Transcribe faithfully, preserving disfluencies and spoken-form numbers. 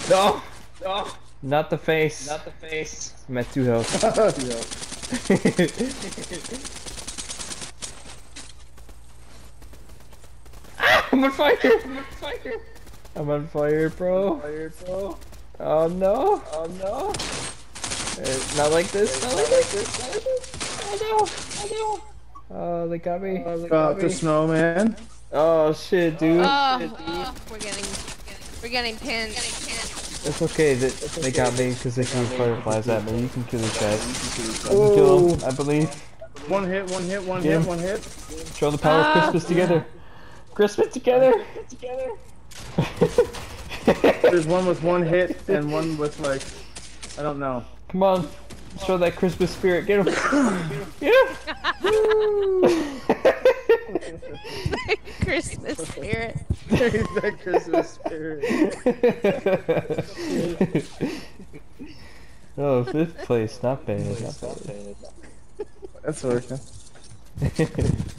No! No! Not the face. Not the face. I'm at two health. Two health. Ah, I'm on fire! I'm on fire! I'm on fire, bro. Fire, bro. Oh no! Oh no! Uh, not like this! Not like this! Not like this! Oh no! Oh no! Oh, they got me. Oh, they got Got the snowman. Oh shit, dude. Oh, Shit, dude. oh, we're getting, we're getting pinned. It's okay that they got me because they threw fireflies at me. You can kill these guys. You can kill them, I believe. One hit, one hit, one Yeah. hit, one hit. Show the power Ah. of Christmas together. Christmas together. Together. There's one with one hit and one with like, I don't know. Come on, show that Christmas spirit. Get him. Get him. Christmas spirit. That Christmas spirit. Oh, fifth place, not bad. Not bad. That's working.